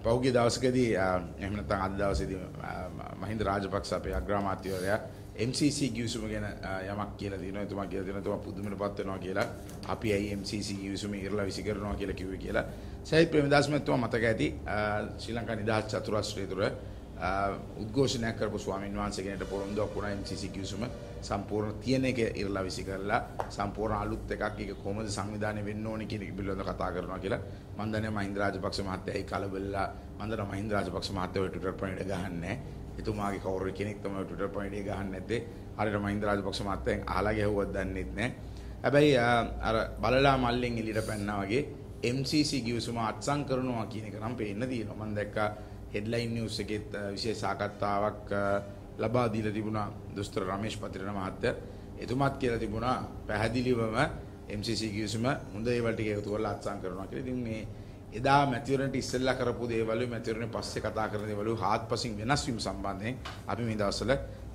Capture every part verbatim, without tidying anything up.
පෞගේ දවසකදී එහෙම නැත්නම් අද දවසේදී මහින්ද රාජපක්ෂ අපේ අග්‍රාමාත්‍යවරයා M C C ගිවිසුම ගැන යමක් කියලා තියෙනවා. එතුමා කියලා තියෙනවා එතුමා පුදුමයටපත් වෙනවා කියලා. අපි ඇයි M C C ගිවිසුම ඉරලා විසි කරනවා කියලා කිව්වේ කියලා. සයිත් ප්‍රේමදාස මහත්මයා මතක ඇති ශ්‍රී ලංකා නිදහස් චතුරස්‍රය තුර උද්ඝෝෂණයක් කරපු ස්වාමීන් වහන්සේ කෙනෙක්ට පොරොන්දුවක් වුණා M C C ගිවිසුම සම්පූර්ණ තියෙන එක ඉරලා විසි කරලා සම්පූර්ණ අලුත් එකක් ඒක කොහොමද සංවිධානය වෙන්න ඕනේ කියන එක පිළිබඳව කතා කරනවා කියලා. මම දන්නේ මහින්ද රාජපක්ෂ මහත්තයා ඒ කලබලලා මම දන්නවා මහින්ද රාජපක්ෂ මහත්තයා Twitter පණිවිඩ ගහන්නේ එතුමාගේ කවුරු කෙනෙක් තමයි Twitter පණිවිඩය ගහන්නේ නැත්තේ. හරියට මහින්ද රාජපක්ෂ මහත්තයන් අහලා ගැහුවත් දන්නෙත් නැහැ. හැබැයි අර බලලා මල්ලෙන් එළියට පැන්නා වගේ M C C ගිවිසුම අත්සන් කරනවා කියන එක නම් පේන්න තියෙනවා. මම දැක්කා හෙඩ්ලයින් නිවුස් එකෙත් විශේෂ සාකච්ඡාවක් ලබා දීලා තිබුණා දොස්තර රමේෂ් පතිරණ මහත්තයා. එතුමාත් කියලා තිබුණා පැහැදිලිවම M C C ගිවිසුම හොඳ ඒවා ටික එකතු කරලා අත්සන් කරනවා කියලා. ඉතින් මේ එදා මැතිවරණට ඉස්සෙල්ලා කරපු දේවල් මැතිවරණේ පස්සේ කතා කරන දේවල් හාත්පසින් වෙනස් වීම සම්බන්ධයෙන් අපි මේ දවස්වල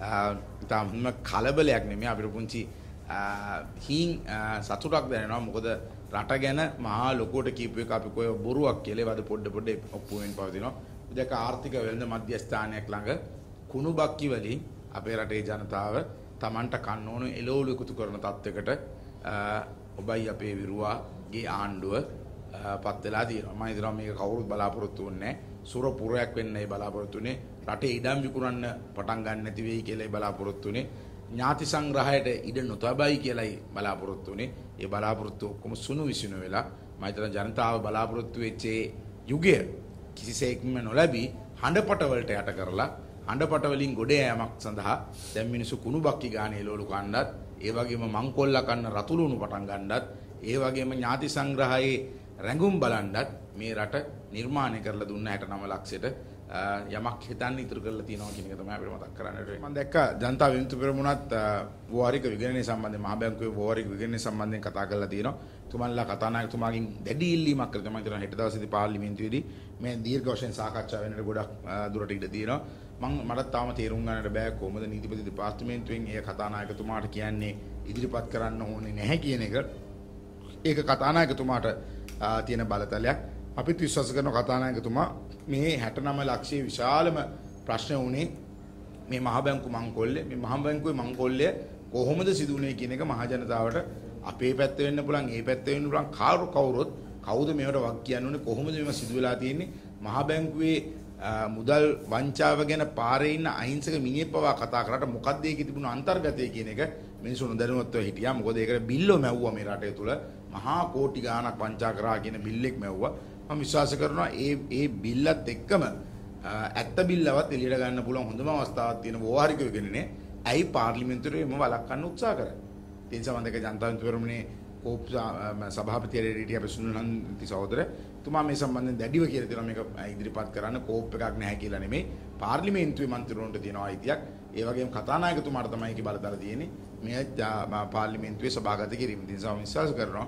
තාමත්ම කලබලයක් නෙමෙයි අපිට පුංචි හීන් සතුටක් දැනෙනවා. මොකද රට ගැන මහා ලොකුවට කියපු එක අපි කොයි බොරුවක් කියලා වද පොඩ පොඩ ඔප්පු වෙන්න පවතිනවා. දැක ආර්ථික වෙළඳ මධ්‍යස්ථානයක් ළඟ කුණු බක්කි වලින් අපේ රටේ ජනතාව Tamanට කන්න ඕන එළවලු එකතු කරන තත්යකට ඔබයි අපේ විරුවාගේ ආණ්ඩුව පත් වෙලා තියෙනවා. මම හිතනවා මේක කවුරුත් බලාපොරොත්තු වෙන්නේ නැහැ. සුර පුරයක් වෙන්නයි බලාපොරොත්තු වෙන්නේ. රටේ ඉඩම් විකුණන්න පටන් ගන්න නැති වෙයි කියලායි බලාපොරොත්තු වෙන්නේ. ඥාති සංග්‍රහයට ඉඩ නොතබයි කියලායි බලාපොරොත්තු වෙන්නේ. ඒ බලාපොරොත්තු ඔක්කොම සුණු විසිනු වෙලා මම හිතනවා ජනතාව බලාපොරොත්තු වෙච්ච යුගය කිසිසේත්ම නොලැබී හඬපට වලට යට කරලා හඬපට වලින් ගොඩ යෑමක් සඳහා දැන් මිනිස්සු කුණු බක්කි ගාන එළවලු කන්නත් ඒ වගේම මංකොල්ලා කන්න රතුළුණු පටන් ගන්නත් ඒ වගේම ඥාති සංග්‍රහයේ රැඟුම් බලන්නත් මේ රට නිර්මාණය කරලා දුන්න හැට නව ලක්ෂයට යමක් හිතන්න ඉතුරු කරලා තියෙනවා කියන එක තමයි අපිට මතක් කරන්නට වෙන්නේ. මම දැක්ක ජනතා විමුක්ති පෙරමුණත් වෝහාරික විගණනය සම්බන්ධයෙන් මහ බැංකුවේ වෝහාරික විගණනය සම්බන්ධයෙන් කතා කරලා තියෙනවා. තුමන්ලා කතානායකතුමාගෙන් දැඩි ඉල්ලීමක් කරලා තමයි හිතනවා හෙට දවසේදී පාර්ලිමේන්තුවේදී මේ දීර්ඝ වශයෙන් සාකච්ඡා වෙන්නට ගොඩක් දුරට ඉඩ තියෙනවා. මම මටත් තාම තේරුම් ගන්නට බෑ කොහොමද නීතිපති දෙපාර්තමේන්තුවෙන් ඒ කතානායකතුමාට කියන්නේ ඉදිරිපත් කරන්න ඕනේ නැහැ කියන එක. ඒක කතානායකතුමාට තියෙන බලතලයක්. අපිත් විශ්වාස කරන කතානායකතුමා මේ හැට නව ලක්ෂයේ විශාලම ප්‍රශ්න වුණේ මේ මහ බැංකු මංකොල්ලේ මේ මහ බැංකුවේ මංකොල්ලය කොහොමද සිදු වුනේ කියන එක මහ ජනතාවට අපේ පැත්ත වෙන්න පුළුවන් ඒ පැත්ත වෙන්න පුළුවන් කාරු කවුරුත් කවුද මේවට වක් කියන්නේ කොහොමද මේව සිදු වෙලා තියෙන්නේ මහ බැංකුවේ මුදල් වංචාව ගැන පාරේ ඉන්න අහිංසක මිනිහෙක්පවා කතා කරාට මොකක්ද ඒකේ තිබුණු අන්තර්ගතය කියන එක මිනිසුන් දැනුවත්ව හිටියා. මොකද ඒකට බිල්ලෝ මැව්වා මේ රටේ තුල මහා කෝටි ගාණක් වංචා කරා කියන බිල්ලෙක් මැව්වා. මම විශ්වාස කරනවා ඒ ඒ බිල්ලත් එක්කම ඇත්ත බිල්ලවත් එළියට ගන්න පුළුවන් හොඳම අවස්ථාවක් තියෙන වෝහාරික විගණනේ ඇයි පාර්ලිමේන්තුවේ එම වළක්වන්න උත්සාහ කරන්නේ. ඒ නිසා මම දෙක ජනතා විමුක්ති පෙරමුණේ කෝප් සභාපතිවරයා හිටිය අපේ සුනිල්හන්ති සහෝදරයා තුමා මේ සම්බන්ධයෙන් දැඩිව කියලා තියෙනවා මේක ඉදිරිපත් කරන්න කෝප් එකක් නැහැ කියලා නෙමෙයි පාර්ලිමේන්තුවේ මන්ත්‍රීවරුන්ට තියෙනවා අයිතියක්. ඒ වගේම කතානායකතුමාට තමයි ඒකේ බලතල තියෙන්නේ. මේ පාර්ලිමේන්තුවේ සභාගත කිරීම. ඒ නිසා මම විශ්වාස කරනවා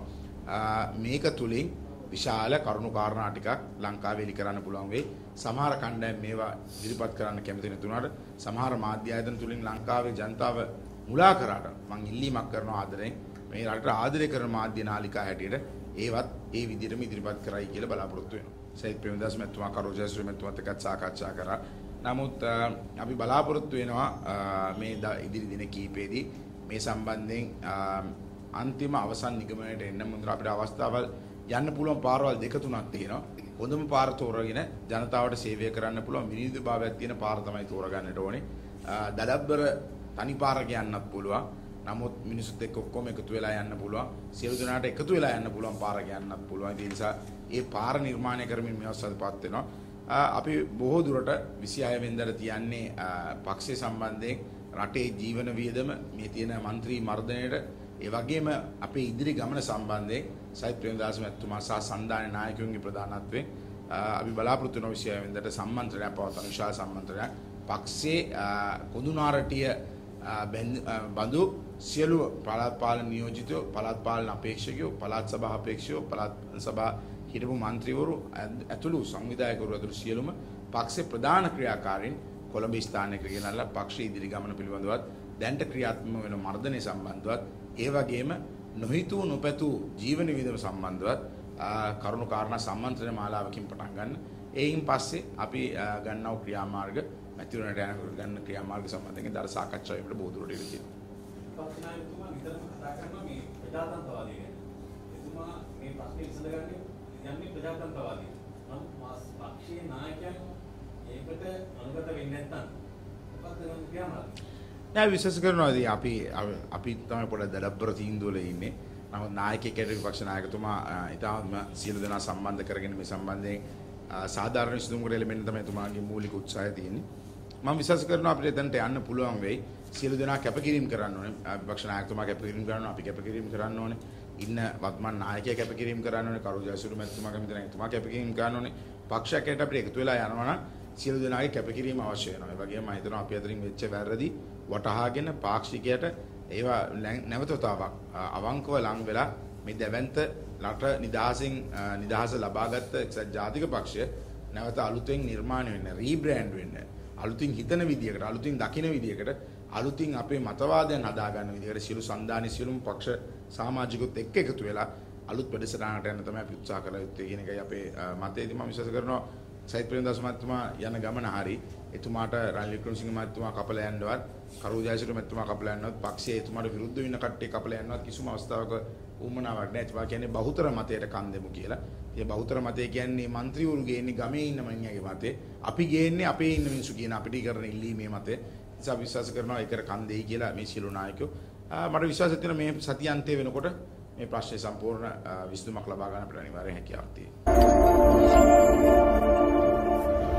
මේක තුලින් විශාල කරුණු කාරණා ටිකක් ලංකාවේ එලි කරන්න පුළුවන් වෙයි. සමහර කණ්ඩායම් මේවා ඉදිරිපත් කරන්න කැමති නැතුණාට සමහර මාධ්‍ය ආයතන තුලින් ලංකාවේ ජනතාව මුලා කරාට මම ඉල්ලීමක් කරනවා ආදරෙන් මේ රටට ආදරය කරන මාධ්‍ය නාලිකා හැටියට ඒවත් ඒ විදිහටම ඉදිරිපත් කරයි කියලා බලාපොරොත්තු වෙනවා. සයිත් ප්‍රේමදාස මහත්මයා කරෝජයශ්‍රී මහත්මයාත් එක්ක සාකච්ඡා කරා. නමුත් අපි බලාපොරොත්තු වෙනවා මේ ඉදිරි දින කිහිපෙදී මේ සම්බන්ධයෙන් අන්තිම අවසන් නිගමනයට එන්න මුන්දර අපිට අවස්ථාවල් යන්න පුළුවන් පාරවල් දෙක තුනක් තියෙනවා. හොඳම පාර තෝරගෙන ජනතාවට සේවය කරන්න පුළුවන් විනිවිද භාවයක් තියෙන පාර තමයි තෝරගන්නට ඕනේ. දඩබ්බර තනි පාරක යන්නත් පුළුවන්. නමුත් මිනිස්සුත් එක්ක ඔක්කොම එකතු වෙලා යන්න පුළුවන්. සියලු දෙනාට එකතු වෙලා යන්න පුළුවන් පාරක යන්නත් පුළුවන්. ඒ නිසා ඒ පාර නිර්මාණය කරමින් මේ අවස්ථාවටපත් වෙනවා. අපි බොහෝ දුරට විසිහය වෙනිදාට තියන්නේ පක්ෂය සම්බන්ධයෙන් රටේ ජීවන වියදම මේ තියෙන മന്ത്രി මර්ධනයේට ඒ වගේම අපේ ඉදිරි ගමන සම්බන්ධයෙන් සයිත් ප්‍රේමදාස මහත්මයා සහ සන්දාන නායකයන්ගේ ප්‍රධානත්වයෙන් අපි බලාපොරොත්තු වෙන විසිහය වෙනිදාට සම්මන්ත්‍රණයක් පවත්වන විශාල සම්මන්ත්‍රණයක් පක්ෂයේ කොඳුනාරටිය බඳු සියලු පළාත් පාලන නියෝජිතයෝ පළාත් පාලන අපේක්ෂකයෝ පළාත් සභා අපේක්ෂකයෝ පළාත් සභා හිටපු മന്ത്രിවරු ඇතුළු සංවිධායකවරු ඇතුළු සියලුම පක්ෂේ ප්‍රධාන ක්‍රියාකාරීන් කොළඹ ස්ථානයක ගෙනල්ලා පක්ෂ ඉදිරි ගමන පිළිබඳවත් දැන්ට ක්‍රියාත්මක වෙන මර්ධනය සම්බන්ධවත් ඒ වගේම නොහිතූ නොපැතූ ජීවන විදම සම්බන්ධවත් කරුණු කාරණා සම්මන්ත්‍රණ මාලාවකින් පටන් ගන්න ඒයින් පස්සේ අපි ගන්නව ක්‍රියාමාර්ග මැතිවරණයට යනකොට ගන්න ක්‍රියාමාර්ග සම්බන්ධයෙන් දර සාකච්ඡා වීමට බෝධුරට ඉඩ තියෙනවා. පක්ෂ නායකතුමා නිතරම කතා කරනවා මේ ප්‍රජාතන්ත්‍රවාදී ගැන. එතුමා මේ ප්‍රශ්නේ විසඳගන්නේ යන්නේ ප්‍රජාතන්ත්‍රවාදී. නමුත් පක්ෂයේ නායකයන් ඒකට අනුගත වෙන්නේ නැත්නම් මොකක්ද ගන්න ක්‍රියාමාර්ගය? නෑ විශ්වාස කරනවා ඉතින් අපි අපි තමයි පොඩ්ඩක් දඩබ්බර තීන්දුවල ඉන්නේ. නමුත් නායකයෙක් විපක්ෂ නායකතුමා ඊටම සියලු දෙනා සම්බන්ධ කරගෙන මේ සම්බන්ධයෙන් සාධාරණ විසඳුම් කොට එළෙන්න තමයි එතුමාගේ මූලික උත්සාහය තියෙන්නේ. මම විශ්වාස කරනවා අපිට එතනට යන්න පුළුවන් වෙයි. සියලු දෙනා කැපකිරීම කරන්න ඕනේ. විපක්ෂ නායකතුමා කැපකිරීම කරනවා, අපි කැපකිරීම කරන්න ඕනේ. ඉන්න වත්මන් නායකයා කැපකිරීම කරන්න ඕනේ. කරු ජයසූරිය මැතිතුමා කැමති නැහැ. එතුමා කැපකිරීම කරන්න ඕනේ. පක්ෂයකට අපිට එකතු වෙලා යනවා නම් සියලු දෙනාගේ කැපකිරීම අවශ්‍ය වෙනවා. ඒ වගේම මම හිතනවා අපි අතරින් වෙච්ච වැරදි වටහාගෙන පාක්ෂිකයට ඒවා නැවතතාවක් අවංකව ලං වෙලා මේ දැවැන්ත රට නිදහසින් නිදහස ලබාගත් එක්සත් ජාතික පක්ෂය නැවත අලුතෙන් නිර්මාණය වෙන්න රීබ්‍රෑන්ඩ් වෙන්න අලුතින් හිතන විදියකට අලුතින් දකින විදියකට අලුතින් අපේ මතවාදයන් හදා ගන්න විදියකට සියලු සන්දානි සියලුම පක්ෂ සමාජිකුත් එක්ක එකතු වෙලා අලුත් වැඩසටහනකට යන්න තමයි අපි උත්සාහ කළ යුත්තේ කියන එකයි අපේ මතයේදී මම විශ්වාස කරනවා. සයිත් ප්‍රේමදාස මහත්මයා යන ගමන හරි එතුමාට රනිල් වික්‍රමසිංහ මහත්මයා කපලා යන්නවත් කරු ජයසූරිය මහත්මයා කපලා යන්නවත් පක්ෂයේ එතුමාට විරුද්ධ වෙන කට්ටිය කපලා යන්නවත් කිසිම අවස්ථාවක උවමනාවක් නැහැ. ඒවා කියන්නේ බහුතර මතයට කන් දෙමු කියලා. ඒ බහුතර මතය කියන්නේ മന്ത്രിවරු ගේන්නේ ගමේ ඉන්න මිනිහාගේ මතේ. අපි ගේන්නේ අපේ ඉන්න මිනිස්සු කියන අපිට කරන ඉල්ලීමේ මතේ. නිසා විශ්වාස කරනවා ඒකට කන් දෙයි කියලා මේ සියලු නායකයෝ. මට විශ්වාසයක් තියෙනවා මේ සතියාන්තය වෙනකොට මේ ප්‍රශ්නේ සම්පූර්ණ විසඳුමක් ලබා ගන්න අපිට අනිවාර්යෙන් හැකියාවක් තියෙනවා.